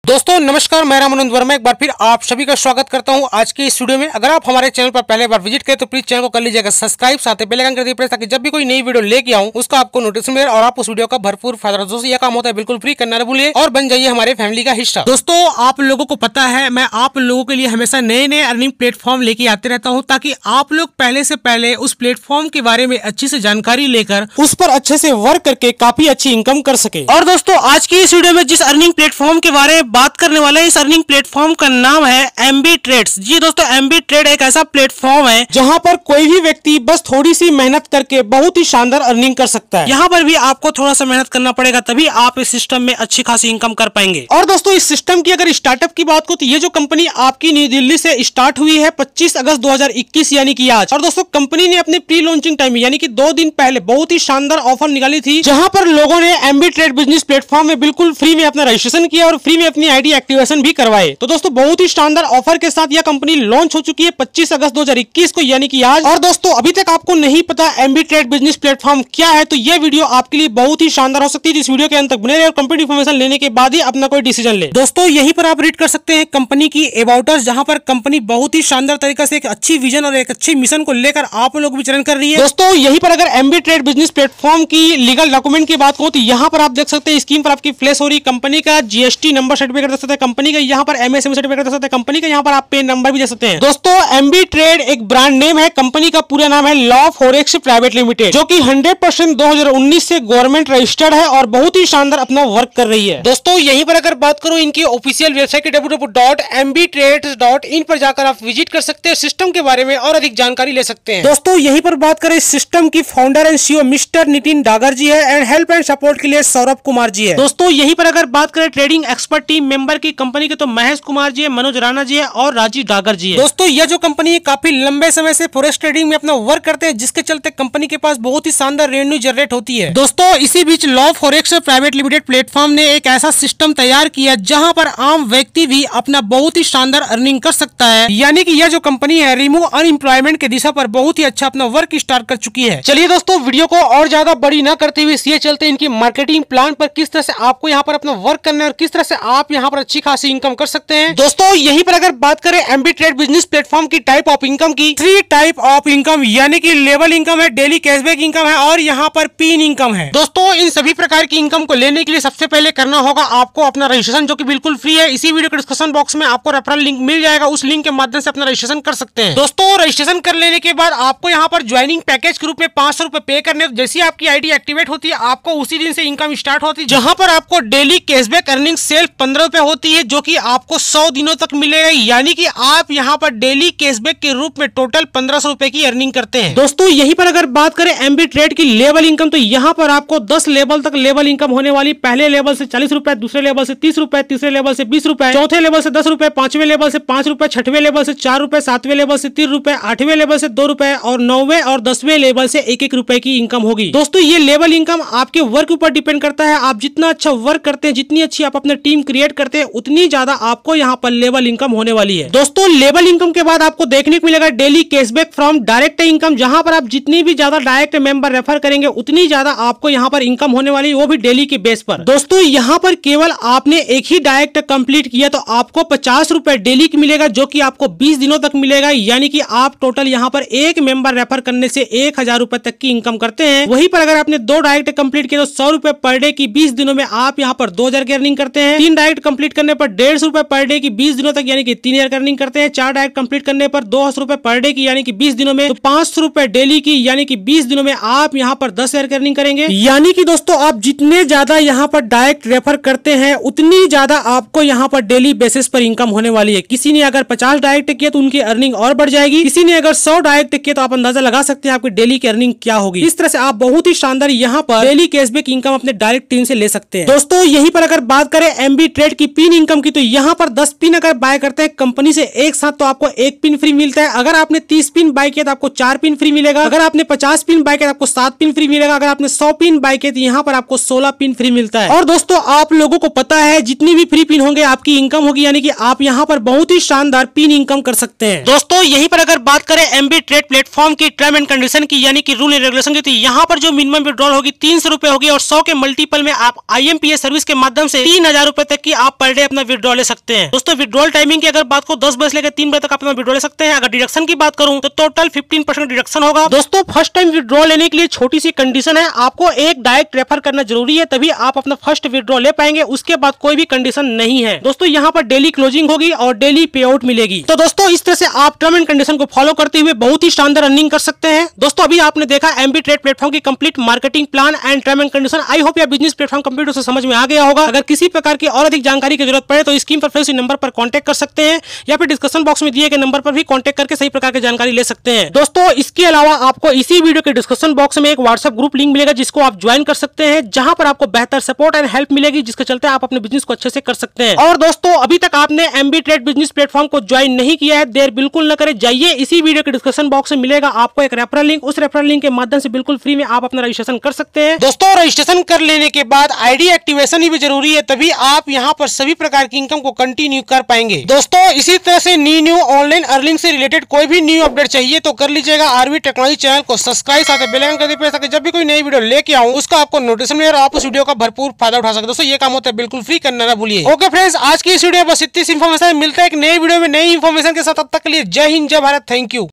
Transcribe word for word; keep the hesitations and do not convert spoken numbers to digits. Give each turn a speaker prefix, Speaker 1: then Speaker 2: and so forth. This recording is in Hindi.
Speaker 1: दोस्तों नमस्कार, मैं राम आनंद वर्मा एक बार फिर आप सभी का स्वागत करता हूं आज की इस वीडियो में। अगर आप हमारे चैनल पर पहले बार विजिट करें तो प्लीज चैनल को कर लीजिएगा सब्सक्राइब, साथ ही बेल आइकन कर दीजिए प्रेस, ताकि जब भी कोई नई वीडियो लेके आऊं उसका आपको नोटिस मिले और आप उस वीडियो का भरपूर फायदा। दोस्तों यह काम होता है बिल्कुल फ्री, करना न भूलिए और बन जाइए हमारे फैमिली का हिस्सा। दोस्तों आप लोगों को पता है मैं आप लोगों के लिए हमेशा नए नए अर्निंग प्लेटफॉर्म लेके आते रहता हूँ, ताकि आप लोग पहले से पहले उस प्लेटफॉर्म के बारे में अच्छी से जानकारी लेकर उस पर अच्छे से वर्क करके काफी अच्छी इनकम कर सके। और दोस्तों आज की इस वीडियो में जिस अर्निंग प्लेटफॉर्म के बारे में बात करने वाले हैं, अर्निंग प्लेटफॉर्म का नाम है एमबी ट्रेड्स। जी दोस्तों, एमबी ट्रेड एक ऐसा प्लेटफॉर्म है जहां पर कोई भी व्यक्ति बस थोड़ी सी मेहनत करके बहुत ही शानदार अर्निंग कर सकता है। यहाँ पर भी आपको थोड़ा सा मेहनत करना पड़ेगा, तभी आप इस सिस्टम में अच्छी खासी इनकम कर पाएंगे। और दोस्तों इस सिस्टम की अगर स्टार्टअप की बात करूं तो ये जो कंपनी आपकी नई दिल्ली से स्टार्ट हुई है पच्चीस अगस्त दो हजार इक्कीस यानी कि आज। और दोस्तों कंपनी ने अपने प्री लॉन्चिंग टाइम यानी कि दो दिन पहले बहुत ही शानदार ऑफर निकाली थी, जहां पर लोगों ने एमबी ट्रेड बिजनेस प्लेटफॉर्म में बिल्कुल फ्री में अपना रजिस्ट्रेशन किया और फ्री में अपनी आईडी एक्टिवेशन भी करवाए। तो दोस्तों बहुत ही शानदार ऑफर के साथ यह कंपनी लॉन्च हो चुकी है पच्चीस अगस्त दो हजार इक्कीस को यानी कि आज। और दोस्तों अभी तक आपको नहीं पता एमबी ट्रेड बिजनेस प्लेटफॉर्म क्या है, तो यह वीडियो आपके लिए बहुत ही शानदार हो सकती है। इस वीडियो के अंत तक बने रहे और कंप्लीट इन्फॉर्मेशन लेने के बाद ही अपना कोई डिसीजन ले। दोस्तों यहीं पर आप रीड कर सकते हैं कंपनी की अबाउट अस, जहां पर कंपनी बहुत ही शानदार तरीके से एक अच्छी विजन और एक अच्छी मिशन को लेकर आप लोग विचरण कर रही है। दोस्तों यहीं पर अगर एमबी ट्रेड बिजनेस प्लेटफॉर्म की लीगल डॉक्यूमेंट की बात करूं तो यहाँ पर आप देख सकते हैं स्कीम पर आपकी फ्लैश हो रही कंपनी का जीएसटी नंबर सर्टिफिकेट देख सकते हैं, कंपनी का यहाँ पर एमएसएमई सर्टिफिकेट देख सकते हैं, कंपनी का यहाँ पर आप पे नंबर भी दे सकते हैं। दोस्तों एमबी ट्रेड एक ब्रांड नेम है, कंपनी का पूरा नाम है लॉ फॉरेक्स प्राइवेट लिमिटेड, जो कि हंड्रेड परसेंट दो हजार उन्नीस से गवर्नमेंट रजिस्टर्ड है और बहुत ही शानदार अपना वर्क कर रही है। दोस्तों यहीं पर अगर बात करूं इनकी official website W W W dot M B trades dot in पर जाकर आप विजिट कर सकते हैं, सिस्टम के बारे में और अधिक जानकारी ले सकते हैं। दोस्तों यहीं पर बात करें सिस्टम की founder and CEO mister Nitin Dagar ji है एंड हेल्प एंड सपोर्ट के लिए सौरभ कुमार जी है। दोस्तों यहीं पर अगर बात करें ट्रेडिंग एक्सपर्ट टीम मेंबर की कंपनी के तो महेश कुमार जी है, मनोज राणा जी है और राजीव डागर जी है। दोस्तों यह जो कंपनी है काफी लंबे समय से फॉरेक्स ट्रेडिंग में अपना वर्क करते हैं, जिसके चलते कंपनी के पास बहुत ही शानदार रेवेन्यू जनरेट होती है। दोस्तों इसी बीच law forex private limited platform ने एक ऐसा सिस्टम तैयार किया जहां पर आम व्यक्ति भी अपना बहुत ही शानदार अर्निंग कर सकता है, यानी कि यह जो कंपनी है रिमूव अनएम्प्लॉयमेंट की दिशा पर बहुत ही अच्छा अपना वर्क स्टार्ट कर चुकी है। चलिए दोस्तों वीडियो को और ज्यादा बड़ी न करते हुए सीधे चलते हैं इनकी मार्केटिंग प्लान पर, किस तरह से आपको यहाँ पर अपना वर्क करना है और किस तरह से आप यहाँ पर अच्छी खासी इनकम कर सकते हैं। दोस्तों यहीं पर अगर बात करें एमबी ट्रेड बिजनेस प्लेटफॉर्म की टाइप ऑफ इनकम की, थ्री टाइप ऑफ इनकम यानी कि लेवल इनकम है, डेली कैशबैक इनकम है और यहाँ पर पिन इनकम है। दोस्तों इन सभी प्रकार की इनकम को लेने के लिए सबसे पहले करना होगा आपको अपना रजिस्ट्रेशन, जो कि बिल्कुल फ्री है। इसी वीडियो के डिस्क्रिप्शन बॉक्स में आपको रेफरल लिंक मिल जाएगा, उस लिंक के माध्यम से अपना रजिस्ट्रेशन कर सकते हैं। दोस्तों रजिस्ट्रेशन कर लेने के बाद आपको यहाँ पर ज्वाइनिंग पैकेज के रूप में पांच सौ रुपए पे करने, जैसी आपकी आईडी एक्टिवेट होती है आपको उसी दिन से इनकम स्टार्ट होती है, जहां पर आपको डेली कैशबैक अर्निंग सेल्फ पंद्रह रुपए होती है, जो कि आपको सौ दिनों तक मिलेगा, यानी कि आप यहाँ पर डेली कैशबैक के रूप में टोटल पंद्रह सौ रुपए की अर्निंग करते हैं। दोस्तों यहीं पर अगर बात करें एमबी ट्रेड की लेवल इनकम तो यहाँ पर आपको दस लेवल तक लेवल इनकम होने वाली, पहले लेवल से चालीस रुपए, दूसरे लेवल से तीस रुपए, तीसरे लेवल से बीस रुपए, चौथे लेवल से दस रुपए, पांचवें लेवल से पांच रुपए, छठवें लेवल से चार रुपए, सातवें लेवल से तीन रुपए, आठवें लेवल से दो रुपए और नौवें और दसवें लेवल से एक एक रुपए की इनकम होगी। दोस्तों ये लेवल इनकम आपके वर्क ऊपर डिपेंड करता है, आप जितना अच्छा वर्क करते हैं, जितनी अच्छी आप अपने टीम क्रिएट करते हैं, उतनी ज्यादा आपको यहाँ पर लेवल इनकम होने वाली है। दोस्तों लेवल इनकम के बाद आपको देखने को मिलेगा daily cashback from direct income, जहां पर आप जितनी भी ज्यादा डायरेक्ट मेंबर रेफर करेंगे उतनी ज्यादा आपको यहाँ पर इनकम होने वाली है, वो भी डेली के बेस पर। दोस्तों यहाँ पर केवल आपने एक ही डायरेक्ट कंप्लीट किया तो आपको पचास रुपए डेली की मिलेगा, जो कि आपको बीस दिनों तक मिलेगा, यानी कि आप टोटल यहाँ पर एक मेंबर रेफर करने से एक हजार रुपए तक की इनकम करते हैं। वहीं पर अगर आपने दो डायरेक्ट कंप्लीट किया तो सौ रुपए पर डे की बीस दिनों में आप यहाँ पर दो हजार की अर्निंग करते हैं। तीन डायरेक्ट कंप्लीट करने पर डेढ़ सौ रुपए पर डे की बीस दिनों तक यानी कि तीन हजार की अर्निंग करते हैं। चार डायरेक्ट कंप्लीट करने पर दो सौ रुपए पर डे की यानी कि बीस दिनों में, तो पांच सौ रुपए डेली की यानी कि बीस दिनों में आप यहाँ पर दस हजार की अर्निंग करेंगे। यानी कि दोस्तों आप जितने ज्यादा यहाँ पर डायरेक्ट रेफर करते हैं उतनी ज्यादा आपको यहाँ पर डेली बेसिस पर इनकम होने वाली है। किसी ने अगर पचास डायरेक्ट किया तो उनकी अर्निंग और बढ़ जाएगी, किसी ने अगर सौ डायरेक्ट किया तो आप अंदाजा लगा सकते हैं आपकी डेली की अर्निंग क्या होगी। इस तरह से आप बहुत ही शानदार यहाँ पर डेली कैशबैक इनकम अपने डायरेक्ट टीम से ले सकते हैं। दोस्तों यहीं पर अगर बात करें एमबी ट्रेड की पिन इनकम की तो यहाँ पर दस पिन अगर बाय करते हैं कंपनी से एक साथ तो आपको एक पिन फ्री मिलता है। अगर आपने तीस पिन बाय किया तो आपको चार पिन फ्री मिलेगा, अगर आपने पचास पिन बाय किया तो आपको सात पिन फ्री मिलेगा, अगर आपने सौ पिन बाय किया तो यहाँ पर आपको सोलह पिन फ्री मिलता है। और दोस्तों आप लोगों को पता है जितनी भी फ्री पिन होंगे आपकी इनकम होगी, यानी कि आप यहाँ पर बहुत ही शानदार पिन इनकम कर सकते हैं। दोस्तों यहीं पर अगर बात करें एमबी ट्रेड प्लेटफॉर्म की टर्म एंड कंडीशन की यानी कि रूल एंड रेगुलेशन की, तो यहाँ पर जो मिनिमम विड्रॉल होगी तीन सौ रुपए होगी और सौ के मल्टीपल में आप आईएमपीएस सर्विस के माध्यम से तीन हजार रुपए तक की आप पर डे अपना विड्रॉ ले सकते हैं। दोस्तों विड्रॉल टाइमिंग की अगर बात को दस बजे लेकर तीन बजे तक आप अपना विड्रॉ ले सकते हैं। अगर डिडक्शन की बात करूं तो टोटल फिफ्टीन परसेंट डिडक्शन होगा। दोस्तों फर्स्ट टाइम विड्रॉ लेने के लिए छोटी सी कंडीशन है, आपको एक डायरेक्ट रेफर करना जरूरी है, तभी आप अपना फर्स्ट विड्रॉ ले पाएंगे। उसके बाद कोई भी कंडीशन नहीं है। दोस्तों यहाँ पर डेली क्लोजिंग होगी और डेली पे आउट मिलेगी। तो दोस्तों इस तरह से आप टर्म एंड कंडीशन को फॉलो करते हुए बहुत ही शानदार अर्निंग कर सकते हैं। दोस्तों अभी आपने देखा एमबी ट्रेड प्लेटफॉर्म की complete marketing plan and term and condition. I hope यह बिजनेस प्लेटफॉर्म कंप्लीट से समझ में आ गया होगा। अगर किसी प्रकार की और अधिक जानकारी की जरूरत पड़े तो स्क्रीन पर इसी नंबर पर कांटेक्ट कर सकते हैं या फिर डिस्क्रिप्शन बॉक्स में दिए गए नंबर पर भी कांटेक्ट करके सही प्रकार की जानकारी ले सकते हैं। दोस्तों इसके अलावा आपको इसी वीडियो के डिस्क्रिप्शन बॉक्स में एक व्हाट्सएप ग्रुप लिंक मिलेगा जिसको आप ज्वाइन कर सकते हैं, जहां पर आपको बेहतर सपोर्ट एंड हेल्प मिलेगी, जिसके चलते आप अपने बिजनेस को अच्छे से कर सकते हैं। और दोस्तों अभी तक आपने एमबी ट्रेड बिजनेस प्लेटफॉर्म को ज्वाइन नहीं किया है, देर बिल्कुल न करें, जाइए इसी वीडियो के डिस्क्रिप्शन बॉक्स में मिलेगा आपको एक रेफरल लिंक। उस रेफरल लिंक के माध्यम से बिल्कुल फ्री में आप अपना रजिस्ट्रेशन कर सकते हैं। दोस्तों रजिस्ट्रेशन कर लेने के बाद आईडी एक्टिवेशन भी जरूरी है, तभी आप यहाँ पर सभी प्रकार की इनकम को कंटिन्यू कर पाएंगे। दोस्तों इसी तरह से न्यू न्यू ऑनलाइन अर्निंग से रिलेटेड कोई भी न्यू अपडेट चाहिए तो कर लीजिएगा आरवी टेक्नोलॉजी चैनल को सब्सक्राइब, साथ ही बेल आइकन कर दीजिए ताकि जब भी कोई नई वीडियो लेके आऊं उसका आपको नोटिफिकेशन मिले और आप उस वीडियो का भरपूर फायदा उठा सके। दोस्तों ये काम होता है बिल्कुल फ्री, करना ना भूलिए। ओके फ्रेंड्स, आज की इस वीडियो में बस इतनी इन्फॉर्मेशन। मिलता है एक नई वीडियो में नई इन्फॉर्मेशन के साथ, तब तक के लिए जय हिंद जय भारत, थैंक यू।